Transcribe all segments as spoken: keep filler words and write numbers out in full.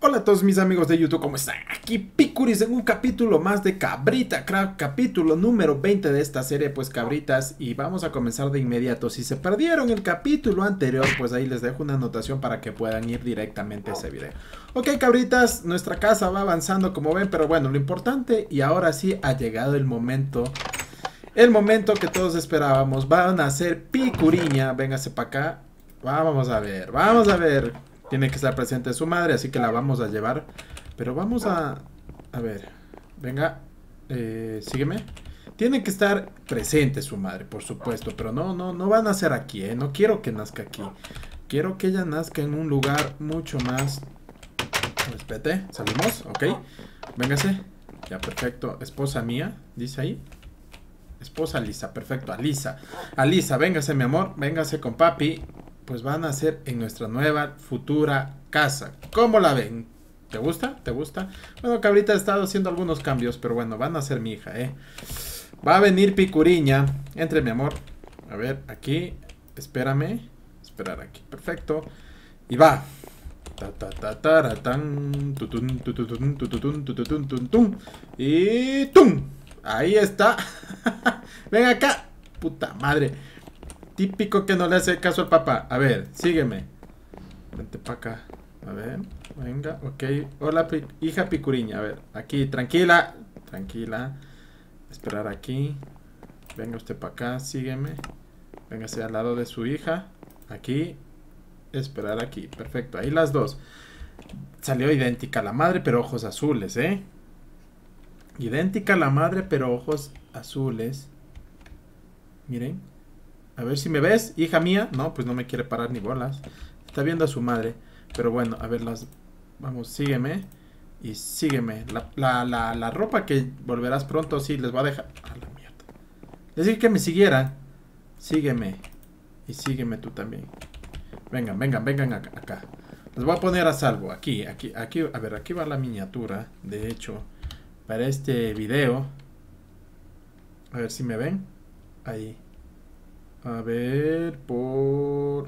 Hola a todos mis amigos de YouTube, ¿cómo están? Aquí Picuris en un capítulo más de Cabrita Craft, capítulo número veinte de esta serie, pues cabritas, y vamos a comenzar de inmediato. Si se perdieron el capítulo anterior, pues ahí les dejo una anotación para que puedan ir directamente a ese video. Ok, cabritas, nuestra casa va avanzando como ven, pero bueno, lo importante, y ahora sí ha llegado el momento, el momento que todos esperábamos. Van a hacer Picuriña, véngase para acá, vamos a ver, vamos a ver. Tiene que estar presente su madre, así que la vamos a llevar. Pero vamos a... A ver. Venga. Eh, sígueme. Tiene que estar presente su madre, por supuesto. Pero no, no, no va a nacer aquí, ¿eh? No quiero que nazca aquí. Quiero que ella nazca en un lugar mucho más... Espérate, salimos, ok. Véngase. Ya, perfecto. Esposa mía, dice ahí. Esposa Lisa, perfecto. Alisa. Alisa, véngase, mi amor. Véngase con papi. Pues van a ser en nuestra nueva futura casa. ¿Cómo la ven? ¿Te gusta? ¿Te gusta? Bueno, cabrita, he estado haciendo algunos cambios, pero bueno, van a ser mi hija, ¿eh? Va a venir Picuriña. Entre, mi amor. A ver, aquí. Espérame. Esperar aquí. Perfecto. Y va. Ta, ta, ta, ta, tan, tutun, tutun, tutun, tutun, tutun, y tum. Ahí está. Ven acá. Puta madre. Típico que no le hace caso al papá. A ver, sígueme. Vente para acá. A ver, venga, ok. Hola, pi hija Picuriña. A ver, aquí, tranquila. Tranquila. Esperar aquí. Venga usted para acá, sígueme. Véngase al lado de su hija. Aquí. Esperar aquí. Perfecto, ahí las dos. Salió idéntica la madre, pero ojos azules, ¿eh? Idéntica la madre, pero ojos azules. Miren. A ver si me ves, hija mía. No, pues no me quiere parar ni bolas. Está viendo a su madre. Pero bueno, a ver las... Vamos, sígueme. Y sígueme. La, la, la, la ropa que volverás pronto, sí, les va a dejar... A la mierda. Les dije que me siguieran. Sígueme. Y sígueme tú también. Vengan, vengan, vengan acá, acá. Les voy a poner a salvo. Aquí, aquí, aquí. A ver, aquí va la miniatura. De hecho, para este video. A ver si me ven. Ahí. A ver, por...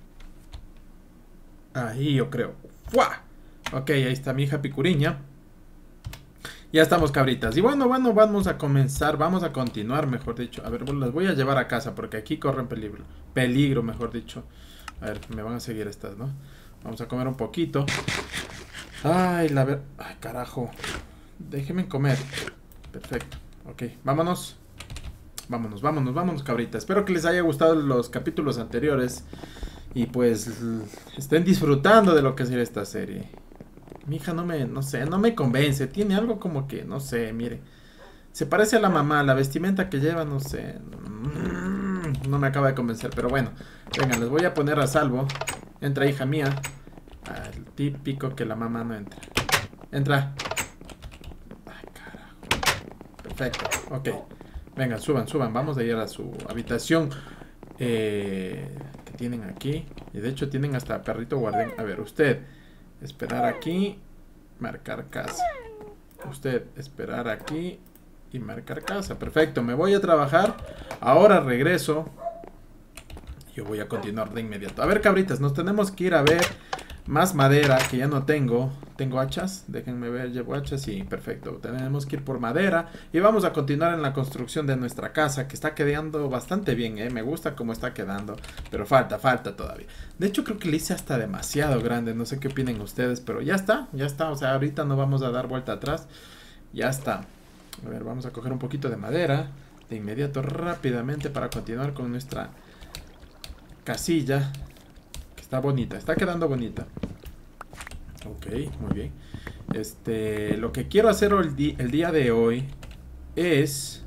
Ahí yo creo. ¡Fua! Ok, ahí está mi hija Picuriña. Ya estamos, cabritas. Y bueno, bueno, vamos a comenzar. Vamos a continuar, mejor dicho. A ver, bueno, las voy a llevar a casa porque aquí corren peligro. Peligro, mejor dicho. A ver, me van a seguir estas, ¿no? Vamos a comer un poquito. Ay, la ver... Ay, carajo. Déjenme comer. Perfecto. Ok, vámonos. Vámonos, vámonos, vámonos, cabrita. Espero que les haya gustado los capítulos anteriores. Y pues estén disfrutando de lo que es esta serie. Mi hija no me, no sé, no me convence. Tiene algo como que, no sé, mire. Se parece a la mamá, la vestimenta que lleva, no sé. No me acaba de convencer, pero bueno. Venga, les voy a poner a salvo. Entra, hija mía. Al típico que la mamá no entra. Entra. Ay, carajo. Perfecto, ok. Venga, suban, suban. Vamos a ir a su habitación eh, que tienen aquí. Y de hecho tienen hasta perrito guardián. A ver, usted, esperar aquí, marcar casa. Usted, esperar aquí y marcar casa. Perfecto, me voy a trabajar. Ahora regreso. Yo voy a continuar de inmediato. A ver, cabritas, nos tenemos que ir a ver más madera que ya no tengo. ¿Tengo hachas? Déjenme ver, llevo hachas. Sí, perfecto. Tenemos que ir por madera. Y vamos a continuar en la construcción de nuestra casa, que está quedando bastante bien, ¿eh? Me gusta cómo está quedando. Pero falta, falta todavía. De hecho, creo que le hice hasta demasiado grande. No sé qué opinen ustedes, pero ya está, ya está. O sea, ahorita no vamos a dar vuelta atrás. Ya está. A ver, vamos a coger un poquito de madera de inmediato, rápidamente, para continuar con nuestra casilla. Que está bonita, está quedando bonita. Ok, muy bien. Este, lo que quiero hacer el, di el día de hoy es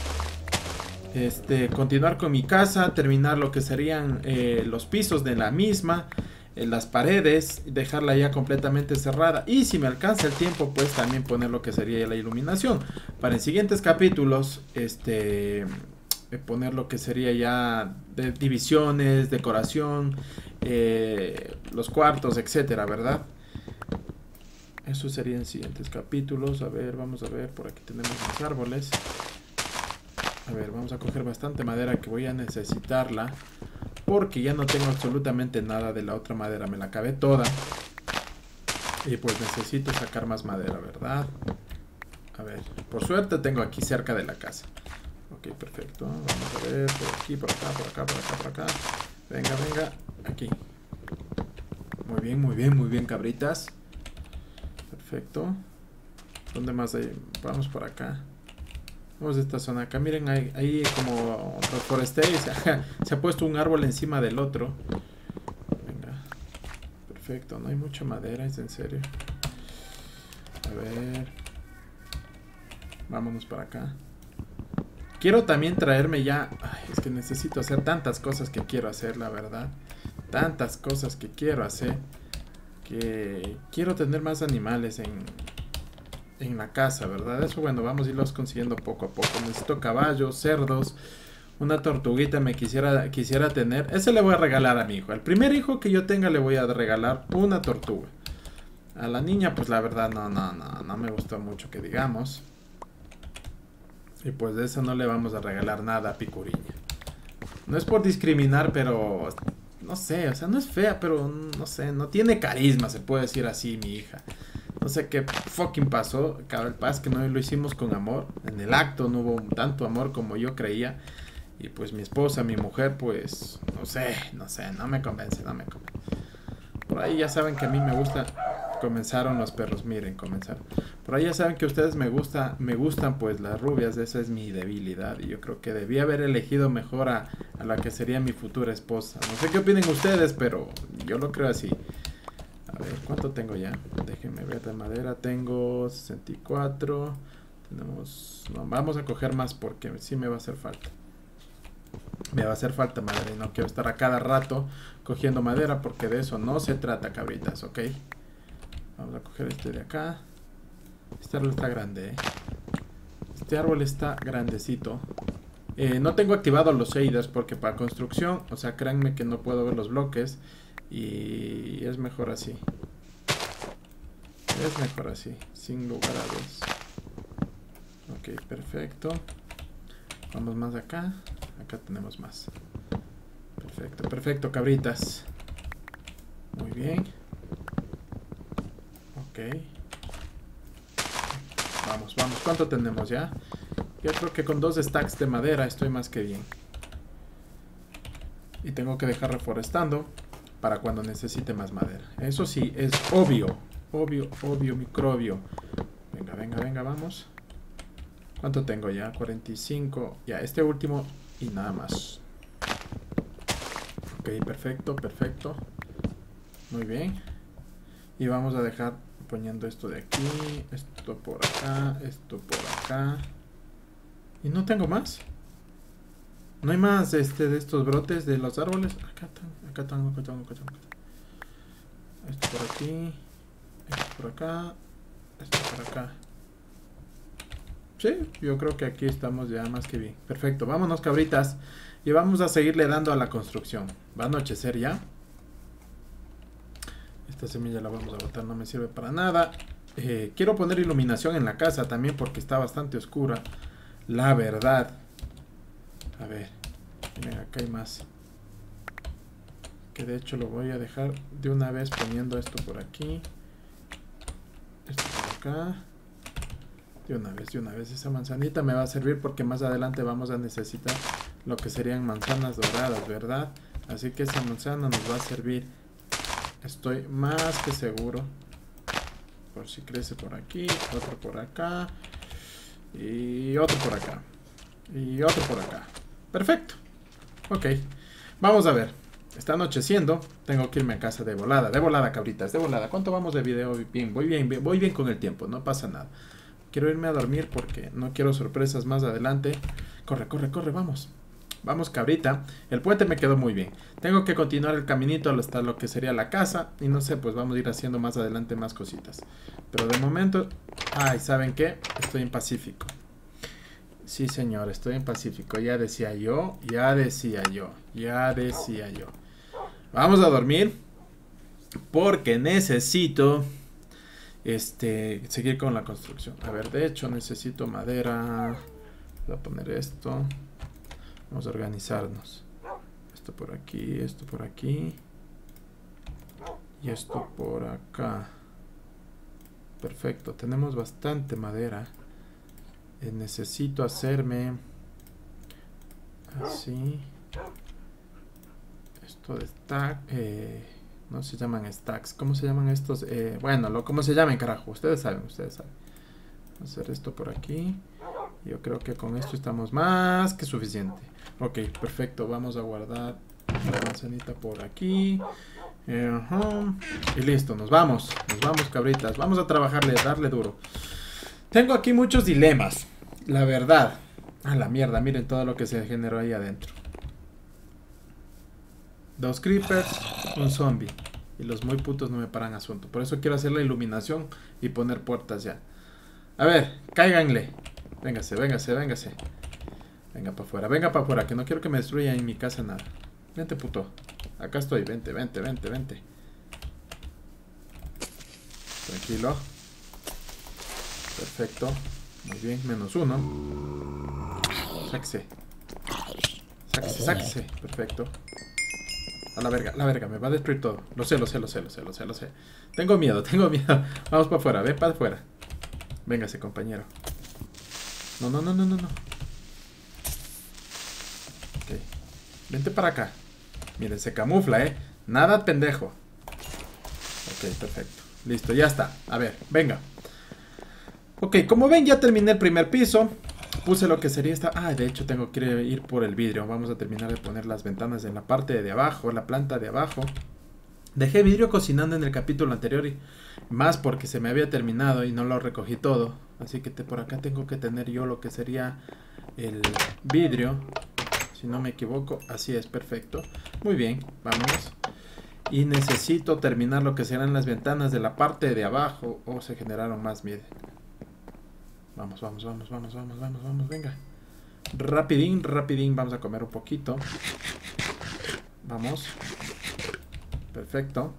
este, continuar con mi casa, terminar lo que serían eh, los pisos de la misma, eh, las paredes, dejarla ya completamente cerrada. Y si me alcanza el tiempo, pues también poner lo que sería la iluminación. Para en siguientes capítulos, este, eh, poner lo que sería ya de divisiones, decoración, eh, los cuartos, etcétera, ¿verdad? Eso sería en siguientes capítulos. A ver, vamos a ver. Por aquí tenemos los árboles. A ver, vamos a coger bastante madera que voy a necesitarla. Porque ya no tengo absolutamente nada de la otra madera. Me la acabé toda. Y pues necesito sacar más madera, ¿verdad? A ver, por suerte tengo aquí cerca de la casa. Ok, perfecto. Vamos a ver, por aquí, por acá, por acá, por acá, por acá. Venga, venga, aquí. Muy bien, muy bien, muy bien, cabritas. Perfecto. ¿Dónde más hay? Vamos por acá. Vamos de esta zona. Acá miren, ahí, ahí como reforesté. Se, se ha puesto un árbol encima del otro. Venga. Perfecto, no hay mucha madera, es en serio. A ver. Vámonos para acá. Quiero también traerme ya... Ay, es que necesito hacer tantas cosas que quiero hacer, la verdad. Tantas cosas que quiero hacer. Que quiero tener más animales en, en la casa, ¿verdad? Eso, bueno, vamos a irlos consiguiendo poco a poco. Necesito caballos, cerdos, una tortuguita me quisiera, quisiera tener. Ese le voy a regalar a mi hijo. Al primer hijo que yo tenga le voy a regalar una tortuga. A la niña, pues la verdad, no, no, no, no me gustó mucho que digamos. Y pues de eso no le vamos a regalar nada a Picuriña. No es por discriminar, pero... No sé, o sea, no es fea, pero no sé, no tiene carisma, se puede decir así, mi hija. No sé qué fucking pasó. El paz que no lo hicimos con amor. En el acto no hubo tanto amor como yo creía. Y pues mi esposa, mi mujer, pues... No sé, no sé, no me convence, no me convence. Por ahí ya saben que a mí me gusta... Comenzaron los perros, miren, comenzaron. Por ahí ya saben que ustedes me gusta, me gustan pues las rubias, esa es mi debilidad. Y yo creo que debí haber elegido mejor a, a la que sería mi futura esposa. No sé qué opinen ustedes, pero yo lo creo así. A ver, ¿cuánto tengo ya? Déjenme ver de madera, tengo sesenta y cuatro. Tenemos... No, vamos a coger más porque sí me va a hacer falta. Me va a hacer falta madera y no quiero estar a cada rato cogiendo madera porque de eso no se trata, cabritas, ¿ok? Vamos a coger este de acá. Este árbol está grande, ¿eh? Este árbol está grandecito. Eh, no tengo activados los shaders porque para construcción, o sea, créanme que no puedo ver los bloques. Y es mejor así. Es mejor así, sin lugar a dudas. Ok, perfecto. Vamos más acá. Acá tenemos más. Perfecto, perfecto, cabritas. Muy bien. Ok. Vamos, vamos. ¿Cuánto tenemos ya? Yo creo que con dos stacks de madera estoy más que bien. Y tengo que dejar reforestando para cuando necesite más madera. Eso sí, es obvio. Obvio, obvio, microbio. Venga, venga, venga, vamos. ¿Cuánto tengo ya? cuarenta y cinco. Ya, este último y nada más. Ok, perfecto, perfecto. Muy bien. Y vamos a dejar poniendo esto de aquí, esto por acá, esto por acá. Y no tengo más. No hay más este de estos brotes de los árboles. Acá están, acá están, acá están, acá están. Esto por aquí, esto por acá, esto por acá. Sí, yo creo que aquí estamos ya más que bien. Perfecto, vámonos, cabritas. Y vamos a seguirle dando a la construcción. Va a anochecer ya. Esta semilla la vamos a botar, no me sirve para nada. Eh, quiero poner iluminación en la casa también porque está bastante oscura. La verdad. A ver, miren, acá hay más. Que de hecho lo voy a dejar de una vez poniendo esto por aquí. Esto por acá. De una vez, de una vez. Esa manzanita me va a servir porque más adelante vamos a necesitar lo que serían manzanas doradas, ¿verdad? Así que esa manzana nos va a servir. Estoy más que seguro. Por si crece por aquí, otro por acá. Y otro por acá. Y otro por acá. Perfecto. Ok. Vamos a ver. Está anocheciendo. Tengo que irme a casa de volada. De volada, cabritas. De volada. ¿Cuánto vamos de video? Bien, voy bien, bien. Voy bien con el tiempo. No pasa nada. Quiero irme a dormir porque no quiero sorpresas más adelante. Corre, corre, corre. Vamos. Vamos, cabrita. El puente me quedó muy bien. Tengo que continuar el caminito hasta lo que sería la casa. Y no sé, pues vamos a ir haciendo más adelante más cositas. Pero de momento... Ay, ¿saben qué? Estoy en Pacífico. Sí, señor, estoy en Pacífico. Ya decía yo, ya decía yo, ya decía yo. Vamos a dormir. Porque necesito... Este... Seguir con la construcción. A ver, de hecho necesito madera. Voy a poner esto. Vamos a organizarnos. Esto por aquí, esto por aquí. Y esto por acá. Perfecto, tenemos bastante madera. Eh, necesito hacerme así. Esto de stack. Eh, no se llaman stacks. ¿Cómo se llaman estos? Eh, bueno, lo, ¿cómo se llaman, carajo? Ustedes saben, ustedes saben. Hacer esto por aquí. Yo creo que con esto estamos más que suficiente. Ok, perfecto. Vamos a guardar la manzanita por aquí. Uh-huh. Y listo, nos vamos. Nos vamos, cabritas. Vamos a trabajarle, darle duro. Tengo aquí muchos dilemas. La verdad. A la mierda, miren todo lo que se generó ahí adentro. Dos creepers, un zombie. Y los muy putos no me paran asunto. Por eso quiero hacer la iluminación y poner puertas ya. A ver, cáiganle. Véngase, véngase, véngase. Venga para afuera, venga para afuera, que no quiero que me destruya en mi casa nada. Vente, puto. Acá estoy, vente, vente, vente, vente. Tranquilo. Perfecto. Muy bien, menos uno. Sáquese. Sáquese, sáquese. Perfecto. A la verga, la verga, me va a destruir todo. Lo sé, lo sé, lo sé, lo sé, lo sé, lo sé. Tengo miedo, tengo miedo. Vamos para afuera, ven para afuera. Véngase, compañero. No, no, no, no, no, no. Ok. Vente para acá. Miren, se camufla, ¿eh? Nada pendejo. Ok, perfecto. Listo, ya está. A ver, venga. Ok, como ven, ya terminé el primer piso. Puse lo que sería esta... Ah, de hecho tengo que ir por el vidrio. Vamos a terminar de poner las ventanas en la parte de abajo, la planta de abajo. Dejé vidrio cocinando en el capítulo anterior y más porque se me había terminado y no lo recogí todo. Así que te, por acá tengo que tener yo lo que sería el vidrio. Si no me equivoco, así es, perfecto. Muy bien, vamos. Y necesito terminar lo que serán las ventanas de la parte de abajo. O oh, se generaron más, miren. Vamos, vamos, vamos, vamos, vamos, vamos, vamos, venga. Rapidín, rapidín, vamos a comer un poquito. Vamos. Perfecto.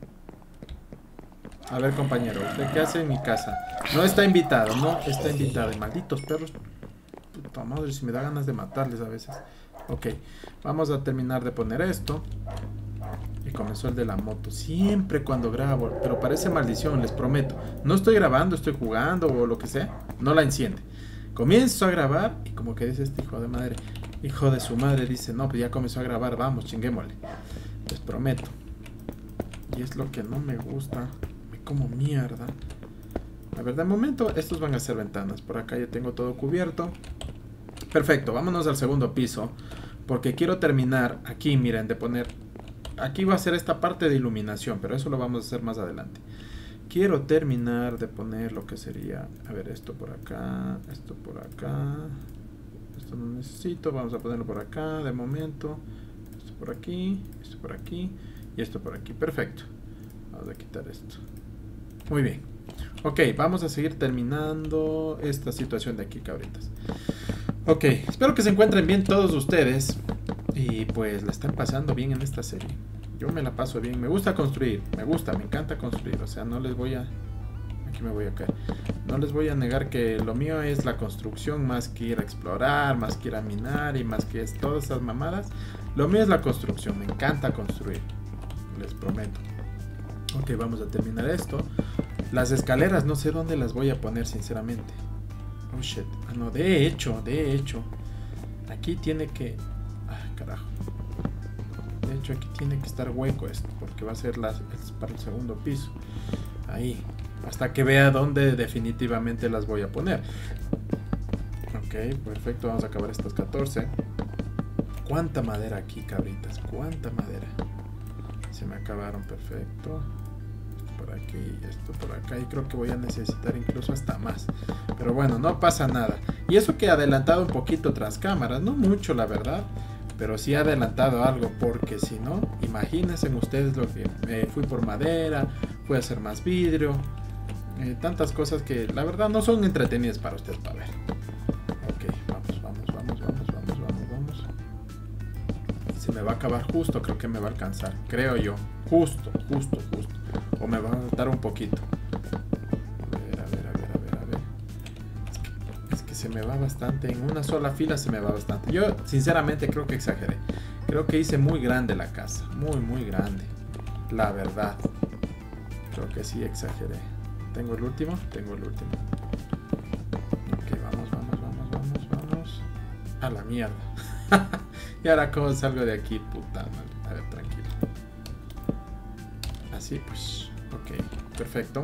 A ver, compañero, ¿usted qué hace en mi casa? No está invitado, no está invitado. Y malditos perros. Puta madre, si me da ganas de matarles a veces. Ok, vamos a terminar de poner esto. Y comenzó el de la moto. Siempre cuando grabo, pero parece maldición, les prometo. No estoy grabando, estoy jugando o lo que sea. No la enciende. Comienzo a grabar y como que dice este hijo de madre. Hijo de su madre dice, no, pues ya comenzó a grabar, vamos, chinguémosle. Les prometo. Y es lo que no me gusta. Me como mierda. A ver, de momento estos van a ser ventanas. Por acá ya tengo todo cubierto. Perfecto, vámonos al segundo piso. Porque quiero terminar aquí, miren, de poner... Aquí va a ser esta parte de iluminación, pero eso lo vamos a hacer más adelante. Quiero terminar de poner lo que sería... A ver, esto por acá, esto por acá. Esto no necesito, vamos a ponerlo por acá de momento. Esto por aquí, esto por aquí y esto por aquí. Perfecto. Vamos a quitar esto. Muy bien. Ok, vamos a seguir terminando esta situación de aquí, cabritas. Ok, espero que se encuentren bien todos ustedes. Y pues la están pasando bien en esta serie. Yo me la paso bien, me gusta construir. Me gusta, me encanta construir. O sea, no les voy a... Aquí me voy a caer. No les voy a negar que lo mío es la construcción. Más que ir a explorar, más que ir a minar y más que es todas esas mamadas. Lo mío es la construcción, me encanta construir. Les prometo. Ok, vamos a terminar esto. Las escaleras no sé dónde las voy a poner sinceramente. Oh shit, ah no, de hecho, de hecho aquí tiene que... Ah, carajo. De hecho aquí tiene que estar hueco esto, porque va a ser las, es para el segundo piso. Ahí, hasta que vea dónde definitivamente las voy a poner. Ok, perfecto, vamos a acabar estas catorce. ¿Cuánta madera aquí, cabritas? ¿Cuánta madera? Se me acabaron, perfecto. Por aquí, esto por acá, y creo que voy a necesitar incluso hasta más, pero bueno, no pasa nada. Y eso que he adelantado un poquito tras cámaras, no mucho la verdad, pero sí he adelantado algo, porque si no, imagínense ustedes lo que me eh, fui por madera, fui a hacer más vidrio, eh, tantas cosas que la verdad no son entretenidas para ustedes para ver. Ok, vamos, vamos, vamos, vamos, vamos, vamos, vamos. Se me va a acabar justo, creo que me va a alcanzar, creo yo, justo, justo, justo. O me va a faltar un poquito. A ver, a ver, a ver, a ver, a ver. Es que, es que se me va bastante. En una sola fila se me va bastante. Yo, sinceramente, creo que exageré. Creo que hice muy grande la casa. Muy, muy grande. La verdad. Creo que sí exageré. Tengo el último, tengo el último. Ok, vamos, vamos, vamos, vamos, vamos. A la mierda. Y ahora cómo salgo de aquí, puta madre. A ver, tranquilo. Así pues. Ok, perfecto.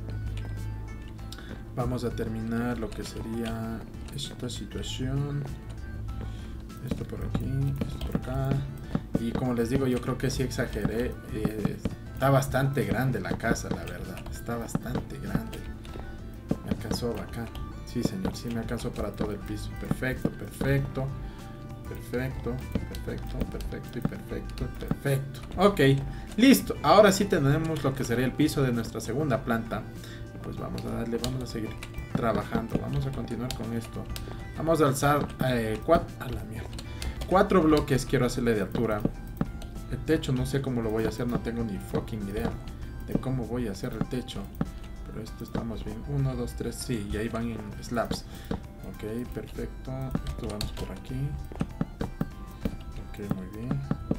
Vamos a terminar lo que sería esta situación. Esto por aquí, esto por acá. Y como les digo, yo creo que sí exageré. Eh, está bastante grande la casa, la verdad. Está bastante grande. Me alcanzó bacán. Sí, señor, sí me alcanzó para todo el piso. Perfecto, perfecto. Perfecto, perfecto, perfecto y perfecto, perfecto. Ok, listo. Ahora sí tenemos lo que sería el piso de nuestra segunda planta. Pues vamos a darle, vamos a seguir trabajando. Vamos a continuar con esto. Vamos a alzar eh, cuatro, a la mierda. Cuatro bloques quiero hacerle de altura. El techo no sé cómo lo voy a hacer, no tengo ni fucking idea de cómo voy a hacer el techo. Pero esto estamos bien. Uno, dos, tres, sí, y ahí van en slabs. Ok, perfecto. Esto vamos por aquí. Ok, muy bien.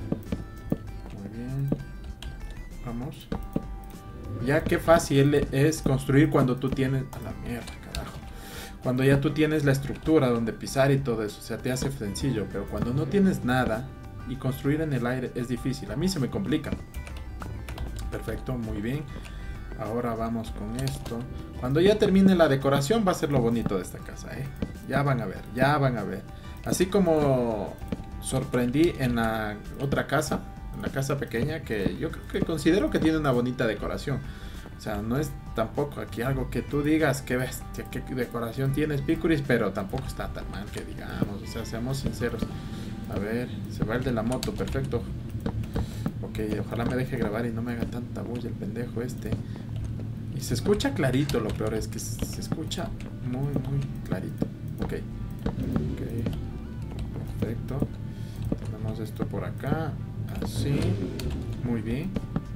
Muy bien. Vamos. Ya qué fácil es construir cuando tú tienes... A la mierda, carajo. Cuando ya tú tienes la estructura donde pisar y todo eso. O sea, te hace sencillo. Pero cuando no tienes nada y construir en el aire es difícil. A mí se me complica. Perfecto, muy bien. Ahora vamos con esto. Cuando ya termine la decoración va a ser lo bonito de esta casa, ¿eh? Ya van a ver, ya van a ver. Así como sorprendí en la otra casa, en la casa pequeña, que yo creo que considero que tiene una bonita decoración. O sea, no es tampoco aquí algo que tú digas que bestia, qué decoración tienes, Picuris, pero tampoco está tan mal que digamos. O sea, seamos sinceros. A ver, se va el de la moto, perfecto. Ok, ojalá me deje grabar y no me haga tanta bulla el pendejo este. Y se escucha clarito, lo peor es que se escucha muy, muy clarito. Ok. Ok. Perfecto. Tenemos esto por acá. Así. Muy bien.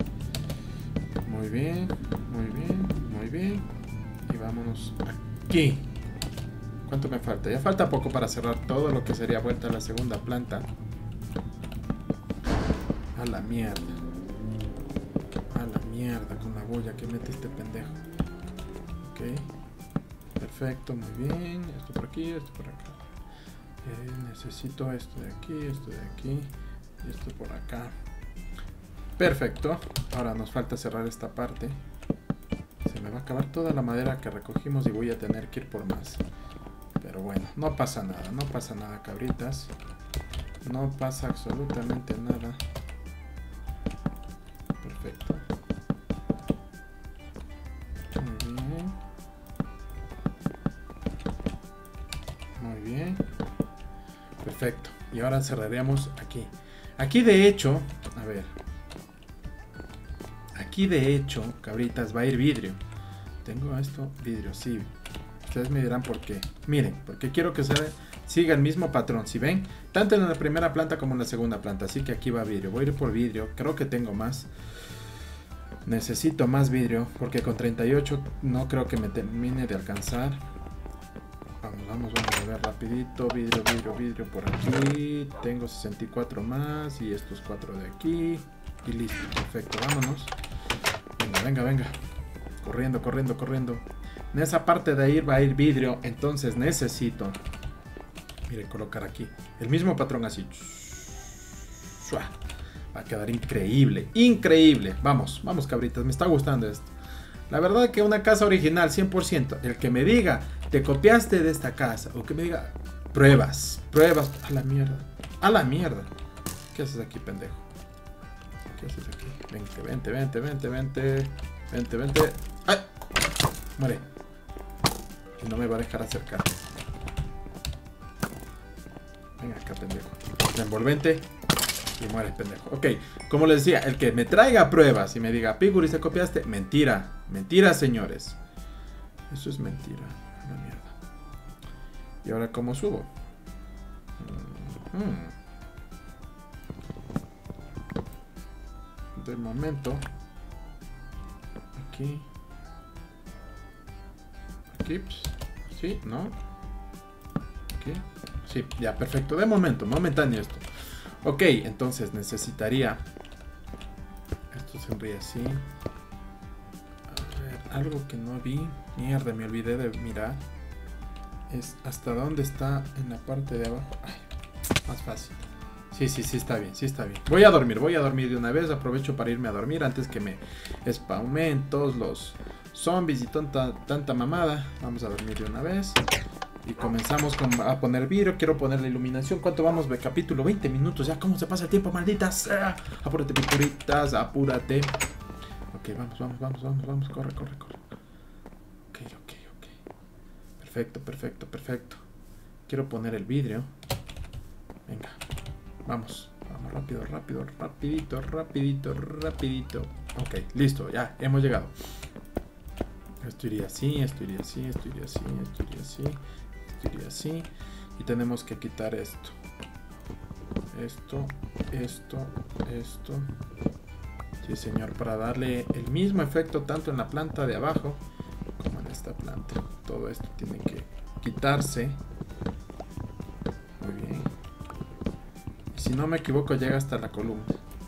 Muy bien. Muy bien. Muy bien. Y vámonos aquí. ¿Cuánto me falta? Ya falta poco para cerrar todo lo que sería vuelta a la segunda planta. A la mierda. A la mierda con la bulla que mete este pendejo. Ok. Perfecto, muy bien. Esto por aquí, esto por acá. Eh, necesito esto de aquí, esto de aquí. Y esto por acá. Perfecto. Ahora nos falta cerrar esta parte. Se me va a acabar toda la madera que recogimos y voy a tener que ir por más. Pero bueno, no pasa nada, no pasa nada, cabritas. No pasa absolutamente nada. Perfecto. Muy bien. Muy bien. Perfecto. Y ahora cerraríamos aquí. Aquí de hecho, a ver. Aquí de hecho, cabritas, va a ir vidrio. Tengo esto, vidrio, sí. Ustedes me dirán por qué. Miren, porque quiero que se siga el mismo patrón. Si ven, tanto en la primera planta como en la segunda planta. Así que aquí va vidrio. Voy a ir por vidrio. Creo que tengo más. Necesito más vidrio. Porque con treinta y ocho no creo que me termine de alcanzar. Vamos, vamos, vamos a ver rapidito. Vidrio, vidrio, vidrio por aquí. Tengo sesenta y cuatro más. Y estos cuatro de aquí. Y listo. Perfecto, vámonos. Venga, venga, venga. Corriendo, corriendo, corriendo. En esa parte de ahí va a ir vidrio. Entonces necesito, miren, colocar aquí el mismo patrón así. Va a quedar increíble, increíble. Vamos, vamos, cabritas, me está gustando esto. La verdad que una casa original cien por ciento. El que me diga, te copiaste de esta casa, o que me diga, pruebas, pruebas. A la mierda, a la mierda. ¿Qué haces aquí, pendejo? ¿Qué haces aquí? Vente, vente, vente, vente, vente. Vente, vente. ¡Ay! Muere. Y no me va a dejar acercar. Venga acá, pendejo. La envolvente. Y mueres, pendejo. Ok, como les decía, el que me traiga pruebas y me diga, Picuris, ¿te copiaste? Mentira. Mentira, señores. Eso es mentira. Una mierda. ¿Y ahora cómo subo? Hmm. De momento. Aquí. Aquí. Sí, ¿no? Aquí. Sí, ya, perfecto. De momento, momentáneo esto. Ok, entonces necesitaría... Esto se ríe así. A ver. algo que no vi. Mierda, me olvidé de mirar. Es hasta dónde está en la parte de abajo. Ay, más fácil. Sí, sí, sí está bien, sí está bien. Voy a dormir, voy a dormir de una vez. Aprovecho para irme a dormir antes que me spawnen todos los zombies y tanta, tanta mamada. Vamos a dormir de una vez. Y comenzamos con, a poner vidrio. Quiero poner la iluminación. ¿Cuánto vamos de capítulo? veinte minutos. Ya, ¿cómo se pasa el tiempo, malditas? ¡Ah! Apúrate, picuritas, apúrate. Ok, vamos, vamos, vamos, vamos, vamos. Corre, corre, corre. Ok, ok, ok. Perfecto, perfecto, perfecto. Quiero poner el vidrio. Venga, vamos. Vamos, rápido, rápido, rapidito, rapidito, rapidito. Ok, listo, ya, hemos llegado. Esto iría así, esto iría así, esto iría así, esto iría así, esto iría así. Y tenemos que quitar esto. Esto, esto, esto. Sí, señor, para darle el mismo efecto tanto en la planta de abajo como en esta planta. Todo esto tiene que quitarse. Muy bien. Y si no me equivoco, llega hasta la columna.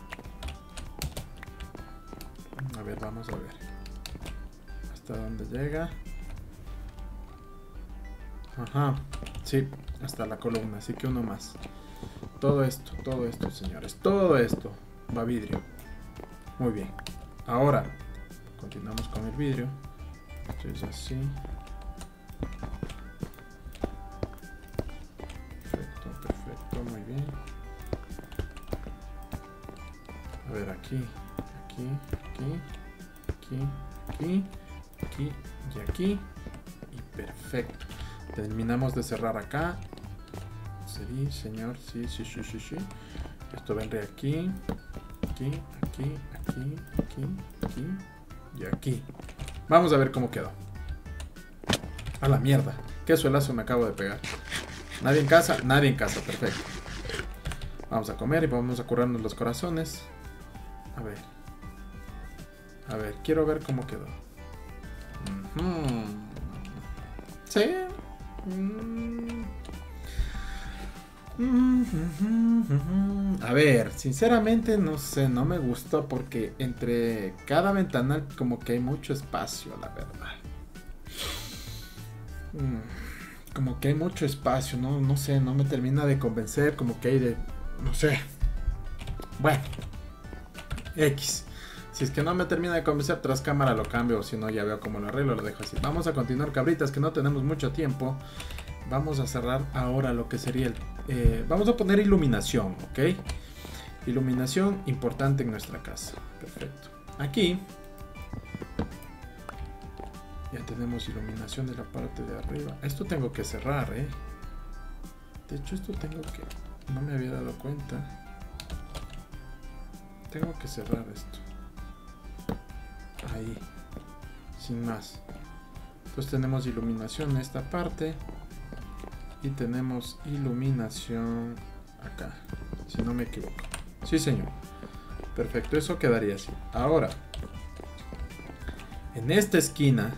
A ver, vamos a ver. ¿Hasta dónde llega? Ajá, sí, hasta la columna, así que uno más. Todo esto, todo esto, señores, todo esto va vidrio. Muy bien. Ahora, continuamos con el vidrio. Esto es así. Perfecto, perfecto, muy bien. A ver, aquí, aquí, aquí, aquí, aquí. Aquí y aquí. Y perfecto. Terminamos de cerrar acá. Sí, señor. Sí, sí, sí, sí, sí. Esto vendría aquí. Aquí, aquí, aquí, aquí, aquí. Y aquí. Vamos a ver cómo quedó. A la mierda. Qué suelazo me acabo de pegar. ¿Nadie en casa? Nadie en casa. Perfecto. Vamos a comer y vamos a curarnos los corazones. A ver. A ver, quiero ver cómo quedó. Hmm. Sí. Mm. A ver, sinceramente no sé, no me gustó porque entre cada ventanal como que hay mucho espacio, la verdad. Mm. Como que hay mucho espacio, no, no sé, no me termina de convencer, como que hay de, no sé. Bueno, X. Si es que no me termina de convencer, tras cámara lo cambio, o si no ya veo cómo lo arreglo, lo dejo así. Vamos a continuar, cabritas, que no tenemos mucho tiempo. Vamos a cerrar ahora lo que sería el... Eh, vamos a poner iluminación, ¿ok? Iluminación importante en nuestra casa. Perfecto. Aquí ya tenemos iluminación de la parte de arriba. Esto tengo que cerrar, ¿eh? De hecho, esto tengo que... No me había dado cuenta. Tengo que cerrar esto. Ahí, sin más. Entonces tenemos iluminación en esta parte y tenemos iluminación acá, si no me equivoco. Sí, señor. Perfecto, eso quedaría así. Ahora, en esta esquina,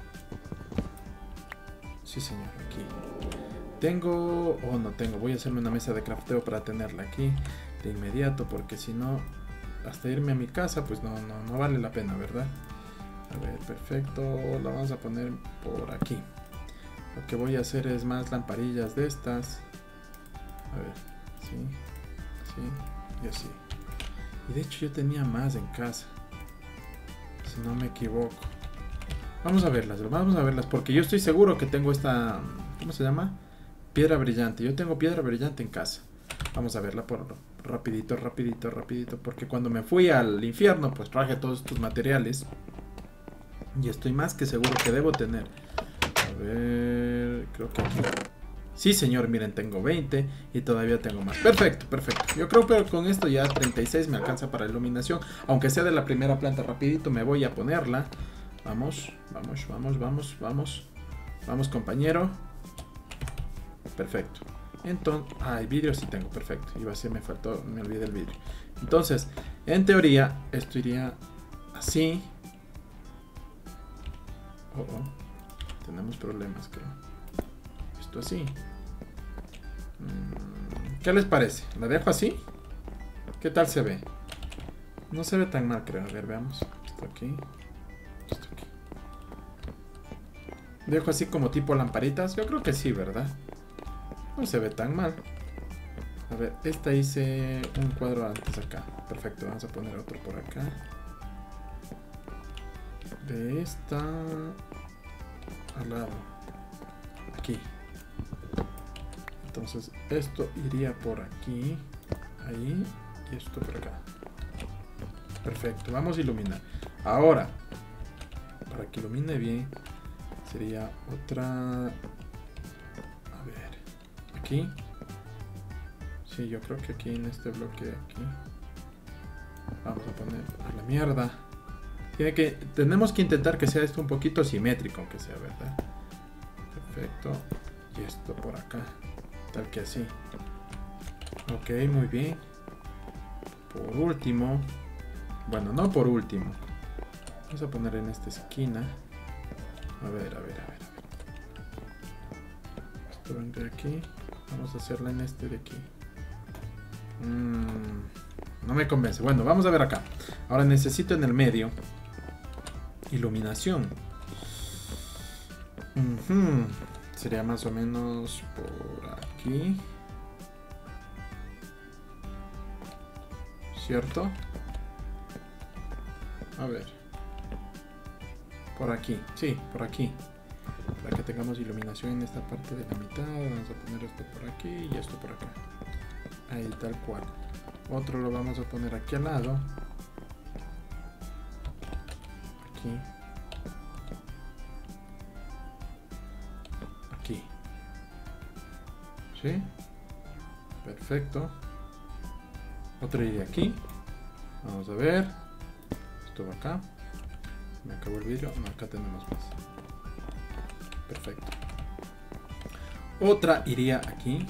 sí, señor, aquí tengo, o oh, no tengo, voy a hacerme una mesa de crafteo para tenerla aquí de inmediato, porque si no, hasta irme a mi casa, pues no, no, no vale la pena, ¿verdad? A ver, perfecto, la vamos a poner por aquí. Lo que voy a hacer es más lamparillas de estas. A ver, sí, sí, y así. Y de hecho yo tenía más en casa, si no me equivoco. Vamos a verlas, vamos a verlas, porque yo estoy seguro que tengo esta, ¿cómo se llama? Piedra brillante. Yo tengo piedra brillante en casa. Vamos a verla por rapidito, rapidito, rapidito, porque cuando me fui al infierno, pues traje todos estos materiales. Y estoy más que seguro que debo tener. A ver, creo que aquí. Sí, señor, miren, tengo veinte y todavía tengo más. Perfecto, perfecto. Yo creo que con esto ya treinta y seis me alcanza para iluminación. Aunque sea de la primera planta, rapidito me voy a ponerla. Vamos, vamos, vamos, vamos, vamos. Vamos, compañero. Perfecto. Entonces, ah, el vidrio sí tengo, perfecto. Iba a ser, me faltó, me olvidé el vidrio. Entonces, en teoría, esto iría así. Oh, oh. Tenemos problemas, creo. Esto así. ¿Qué les parece? ¿La dejo así? ¿Qué tal se ve? No se ve tan mal, creo. A ver, veamos. Esto aquí. Esto aquí. Dejo así como tipo lamparitas. Yo creo que sí, ¿verdad? No se ve tan mal. A ver, esta hice un cuadro antes acá. Perfecto, vamos a poner otro por acá. De esta al lado. Aquí. Entonces esto iría por aquí. Ahí. Y esto por acá. Perfecto, vamos a iluminar. Ahora, para que ilumine bien, sería otra... A ver, aquí. Sí, yo creo que aquí en este bloque de aquí. Vamos a poner a la mierda. Tiene que, tenemos que intentar que sea esto un poquito simétrico, aunque sea, ¿verdad? Perfecto. Y esto por acá. Tal que así. Ok, muy bien. Por último. Bueno, no por último. Vamos a poner en esta esquina. A ver, a ver, a ver. Esto vendrá aquí. Vamos a hacerla en este de aquí. Mm, no me convence. Bueno, vamos a ver acá. Ahora necesito en el medio iluminación. Uh-huh. Sería más o menos por aquí. ¿Cierto? A ver. Por aquí. Sí, por aquí. Para que tengamos iluminación en esta parte de la mitad. Vamos a poner esto por aquí y esto por acá. Ahí, tal cual. Otro lo vamos a poner aquí al lado. Aquí. Aquí. ¿Sí? Perfecto. Otro iría aquí. Vamos a ver. Esto va acá. Me acabó el vidrio. No, acá tenemos más. Perfecto. Otra iría aquí.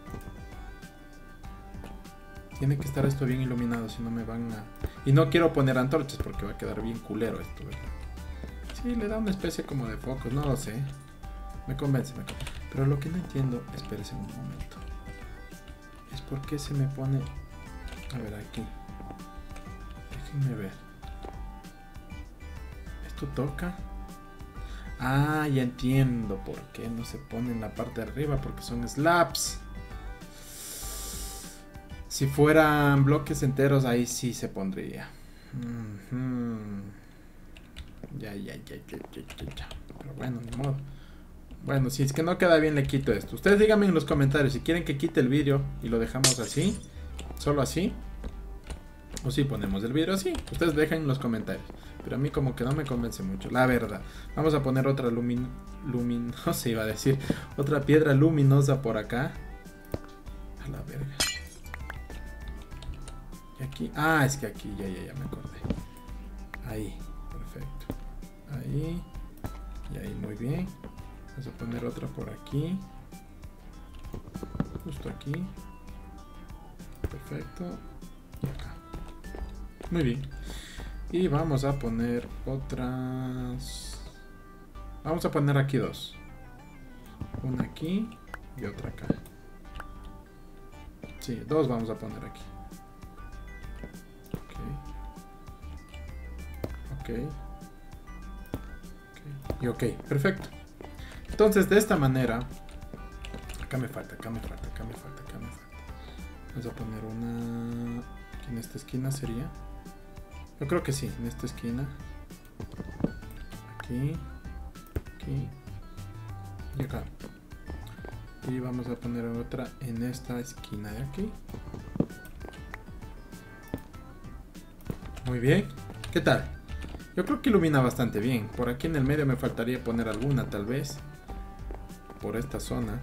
Tiene que estar esto bien iluminado, si no me van a... Y no quiero poner antorchas porque va a quedar bien culero esto, ¿verdad? Sí, le da una especie como de focos, no lo sé. Me convence, me convence. Pero lo que no entiendo, espérese un momento. Es por qué se me pone... A ver, aquí. Déjenme ver. ¿Esto toca? Ah, ya entiendo por qué no se pone en la parte de arriba, porque son slabs. Si fueran bloques enteros, ahí sí se pondría. Uh-huh. Ya, ya, ya, ya, ya, ya, ya. Pero bueno, ni modo. Bueno, si es que no queda bien, le quito esto. Ustedes díganme en los comentarios si quieren que quite el vidrio y lo dejamos así. Solo así. O si ponemos el vidrio así. Ustedes dejen en los comentarios. Pero a mí como que no me convence mucho, la verdad. Vamos a poner otra lumin... luminosa, iba a decir. Otra piedra luminosa por acá. A la verga. Y aquí... Ah, es que aquí, ya, ya, ya me acordé. Ahí, perfecto. Ahí. Y ahí, muy bien. Vamos a poner otra por aquí. Justo aquí. Perfecto. Y acá. Muy bien. Y vamos a poner otras... Vamos a poner aquí dos. Una aquí y otra acá. Sí, dos vamos a poner aquí. Ok. Ok. Ok. Y ok, perfecto. Entonces de esta manera... Acá me falta, acá me falta, acá me falta, acá me falta. Vamos a poner una... Aquí en esta esquina sería... Yo creo que sí, en esta esquina. Aquí. Aquí. Y acá. Y vamos a poner otra en esta esquina de aquí. Muy bien. ¿Qué tal? Yo creo que ilumina bastante bien. Por aquí en el medio me faltaría poner alguna tal vez. Por esta zona.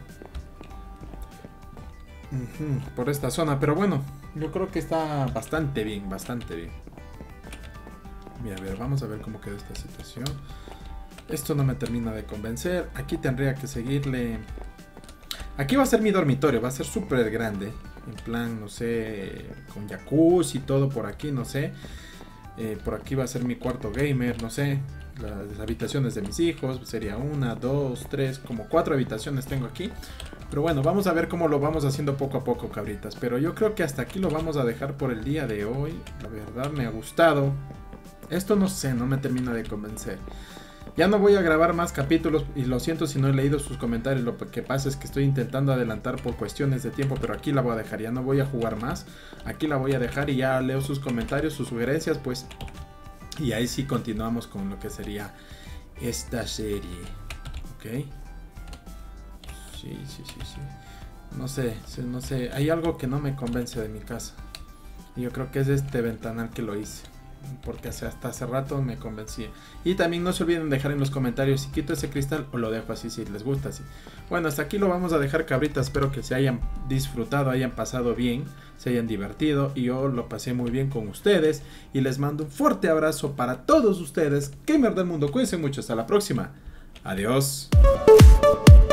Uh-huh, por esta zona. Pero bueno, yo creo que está bastante bien, bastante bien. Mira, a ver, vamos a ver cómo quedó esta situación. Esto no me termina de convencer. Aquí tendría que seguirle... Aquí va a ser mi dormitorio, va a ser súper grande. En plan, no sé, con jacuzzi y todo por aquí, no sé. Eh, por aquí va a ser mi cuarto gamer, no sé. Las habitaciones de mis hijos, sería una, dos, tres, como cuatro habitaciones tengo aquí. Pero bueno, vamos a ver cómo lo vamos haciendo poco a poco, cabritas. Pero yo creo que hasta aquí lo vamos a dejar por el día de hoy. La verdad me ha gustado. Esto no sé, no me termina de convencer. Ya no voy a grabar más capítulos y lo siento si no he leído sus comentarios. Lo que pasa es que estoy intentando adelantar por cuestiones de tiempo, pero aquí la voy a dejar. Ya no voy a jugar más. Aquí la voy a dejar y ya leo sus comentarios, sus sugerencias, pues. Y ahí sí continuamos con lo que sería esta serie. Ok. Sí, sí, sí, sí. No sé, no sé. Hay algo que no me convence de mi casa. Y yo creo que es este ventanal que lo hice. Porque hasta hace rato me convencía. Y también no se olviden dejar en los comentarios si quito ese cristal o lo dejo así, si les gusta así. Bueno, hasta aquí lo vamos a dejar, cabritas. Espero que se hayan disfrutado, hayan pasado bien, se hayan divertido. Y yo lo pasé muy bien con ustedes. Y les mando un fuerte abrazo para todos ustedes. Gamer del mundo, cuídense mucho, hasta la próxima. Adiós.